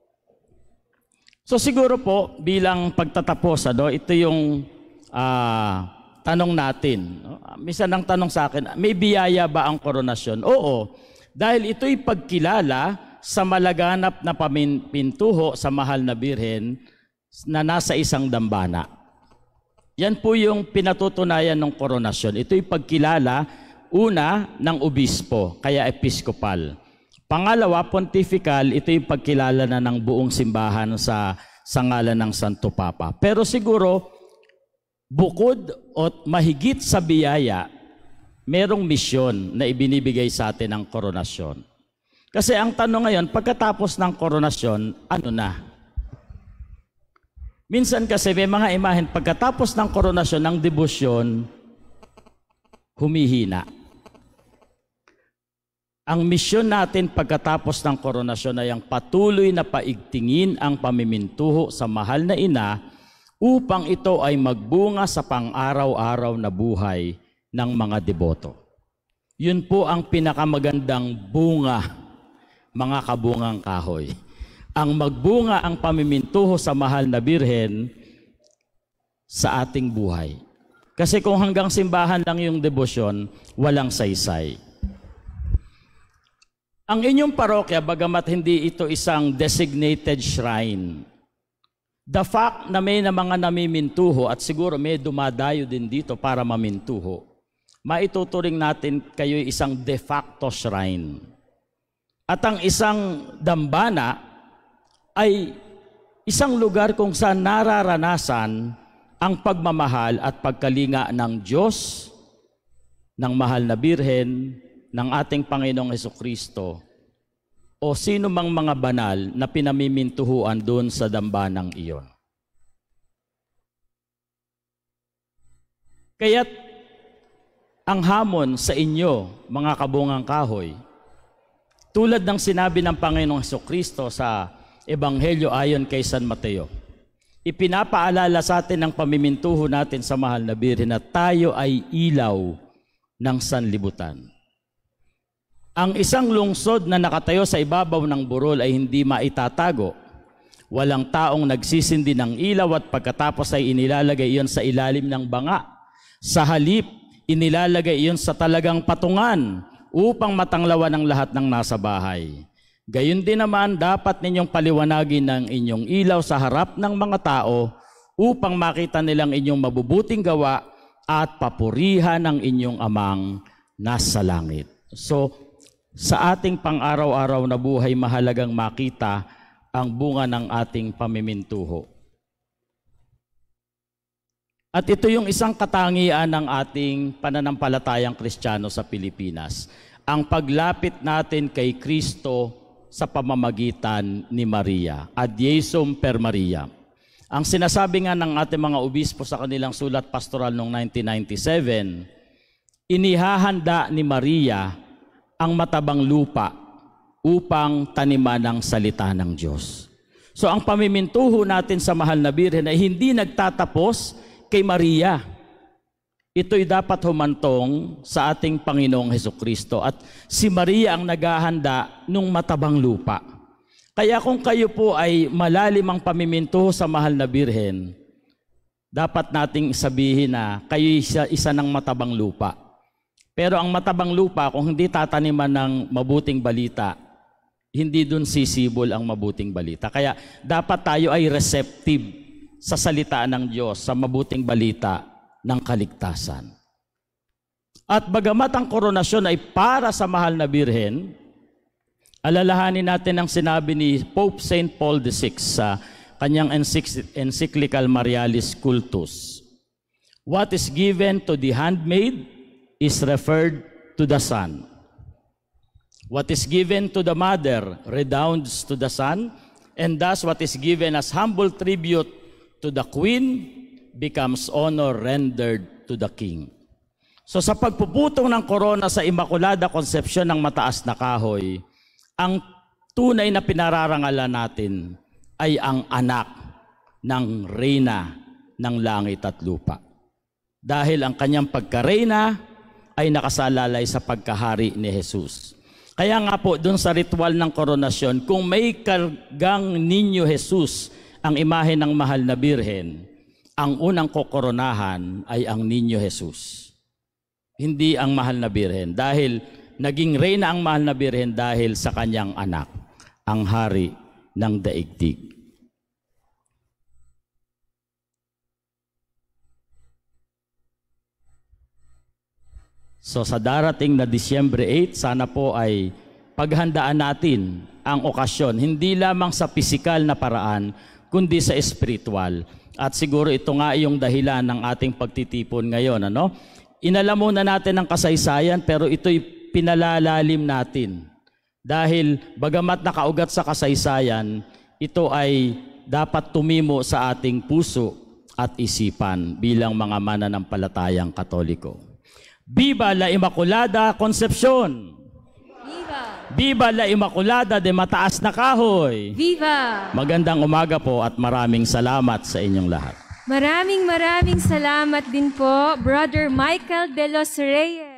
So siguro po, bilang pagtatapos, ito yung tanong natin. No? Minsan ang tanong sa akin, may biyaya ba ang koronasyon? Oo, dahil ito'y pagkilala sa malaganap na pintuho sa Mahal na Birhen na nasa isang dambana. Yan po yung pinatutunayan ng koronasyon. Ito'y pagkilala, una, ng obispo, kaya episkopal. Pangalawa, pontifical, ito yung pagkilala na ng buong simbahan sa ngalan ng Santo Papa. Pero siguro, bukod o mahigit sa biyaya, merong misyon na ibinibigay sa atin ng koronasyon. Kasi ang tanong ngayon, pagkatapos ng koronasyon, ano na? Minsan kasi may mga imahen, pagkatapos ng koronasyon, ng debosyon, humihina. Ang misyon natin pagkatapos ng koronasyon ay ang patuloy na paigtingin ang pamimintuho sa Mahal na Ina upang ito ay magbunga sa pang-araw-araw na buhay ng mga deboto. Yun po ang pinakamagandang bunga, mga kabungang kahoy. Ang magbunga ang pamimintuho sa mahal na Birhen sa ating buhay. Kasi kung hanggang simbahan lang yung debosyon, walang saysay. Ang inyong parokya, bagamat hindi ito isang designated shrine, the fact na may na mga namimintuho at siguro may dumadayo din dito para mamintuho, maituturing natin kayo isang de facto shrine. At ang isang dambana ay isang lugar kung saan nararanasan ang pagmamahal at pagkalinga ng Diyos, ng mahal na Birhen, ng ating Panginoong Hesukristo, o sino mang mga banal na pinamimintuhuan doon sa dambanang iyon. Kaya't ang hamon sa inyo, mga kabungang kahoy, tulad ng sinabi ng Panginoong Hesukristo sa Ebanghelyo ayon kay San Mateo, ipinapaalala sa atin ng pamimintuho natin sa mahal na Birhen na tayo ay ilaw ng sanlibutan. Ang isang lungsod na nakatayo sa ibabaw ng burol ay hindi maitatago. Walang taong nagsisindi ng ilaw at pagkatapos ay inilalagay iyon sa ilalim ng banga. Sa halip, inilalagay iyon sa talagang patungan upang matanglawan ng lahat ng nasa bahay. Gayon din naman, dapat ninyong paliwanagin ng inyong ilaw sa harap ng mga tao upang makita nilang inyong mabubuting gawa at papurihan ng inyong amang nasa langit. So, sa ating pang-araw-araw na buhay, mahalagang makita ang bunga ng ating pamimintuho. At ito yung isang katangian ng ating pananampalatayang Kristiyano sa Pilipinas. Ang paglapit natin kay Kristo sa pamamagitan ni Maria, ad Jesum per Maria. Ang sinasabi nga ng ating mga obispo sa kanilang sulat pastoral noong 1997, inihahanda ni Maria ang matabang lupa upang taniman ng salita ng Diyos. So ang pamimintuho natin sa mahal na Birhen ay hindi nagtatapos kay Maria. Ito'y dapat humantong sa ating Panginoong Hesukristo at si Maria ang naghahanda nung matabang lupa. Kaya kung kayo po ay malalim ang pamimintuho sa mahal na Birhen, dapat nating sabihin na kayo isa ng matabang lupa. Pero ang matabang lupa, kung hindi tataniman ng mabuting balita, hindi dun sisibol ang mabuting balita. Kaya dapat tayo ay receptive sa salita ng Diyos, sa mabuting balita ng kaligtasan. At bagamat ang koronasyon ay para sa mahal na Birhen, alalahanin natin ang sinabi ni Pope St. Paul VI sa kanyang encyclical Marialis Cultus. What is given to the handmaid is referred to the son. What is given to the mother redounds to the son, and thus what is given as humble tribute to the queen becomes honor rendered to the king. So sa pagpuputong ng korona sa Immaculada Concepcion ng Mataasnakahoy, ang tunay na pinararangalan natin ay ang anak ng reyna ng langit at lupa. Dahil ang kanyang pagkareyna ay nakasalalay sa pagkahari ni Jesus. Kaya nga po doon sa ritual ng koronasyon, kung may kargang Niño Jesus, ang imahe ng mahal na Birhen, ang unang kokoronahan ay ang Niño Jesus. Hindi ang mahal na Birhen. Dahil naging reyna ang mahal na Birhen dahil sa kanyang anak, ang hari ng daigdig. So sa darating na Disyembre 8, sana po ay paghandaan natin ang okasyon, hindi lamang sa pisikal na paraan, kundi sa espiritual. At siguro ito nga yung dahilan ng ating pagtitipon ngayon. Inalam muna natin ang kasaysayan, pero ito'y pinalalalim natin. Dahil bagamat nakaugat sa kasaysayan, ito ay dapat tumimo sa ating puso at isipan bilang mga mananampalatayang Katoliko. Viva la Immaculada Concepcion! Viva! Viva la Immaculada de Mataasnakahoy! Viva! Magandang umaga po at maraming salamat sa inyong lahat. Maraming salamat din po, Brother Michael de los Reyes.